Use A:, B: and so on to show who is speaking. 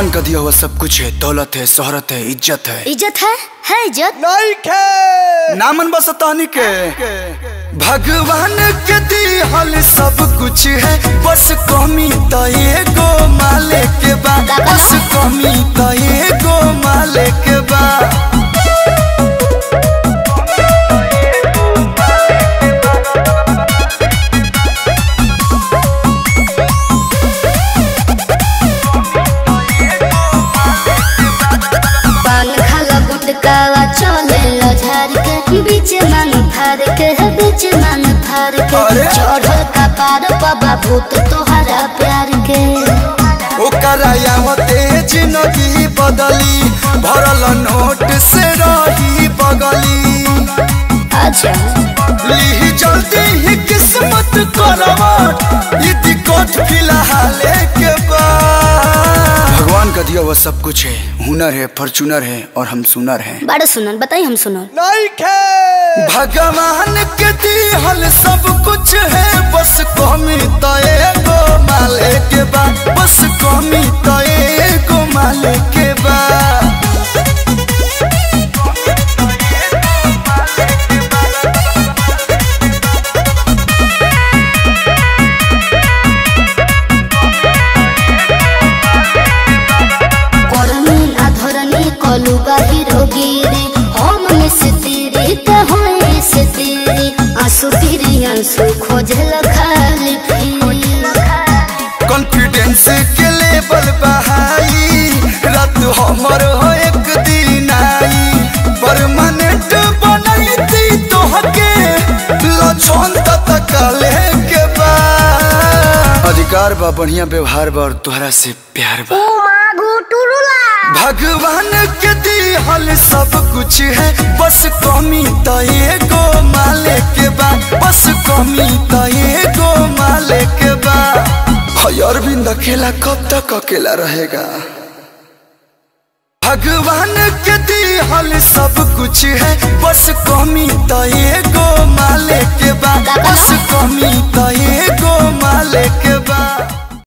A: भगवान का दिया हुआ सब कुछ है, दौलत है, शोहरत है, इज्जत है।
B: इज्जत है इज्जत
A: नहीं के नामन बस तानी के भगवान के दिहल सब कुछ है, बस कमी तो एगो माले के बा, बस कमी तो एगो माले के बा।
B: चढ़ल का पार बाबा भूत तोहरा प्यार के
A: जिंदगी बदली भरल नोट से रही बगली।
B: अच्छा
A: ली जल्दी ही किस्मत करवट कोट फिलहाल के बाद। भगवान का दिया हुआ सब कुछ है, हुनर है, फॉर्चूनर है और हम सुनर हैं।
B: बड़ा सुनर बताइए, हम सुनर
A: नहीं खे भगवान के दिहल सब कुछ है, बस कमी तो एगो माले के बा, बस कमी तो एगो माले के बा।
B: खोजल खाली
A: कॉन्फिडेंस के लेवल बहाई, रात हमर हो एक दिन आई, परमानेंट बनैती तोहके लछन तक के बा। अधिकार बा, बढ़िया व्यवहार बा और तोहरा से प्यार बा। भगवान के दिहल सब कुछ है, बस कमी तो एगो माले के बा, बस कमी तो एगो माले के बा। अरविंद अकेला कब तक अकेला रहेगा। भगवान के दिहल सब कुछ है, बस कमी तो एगो माले के बा।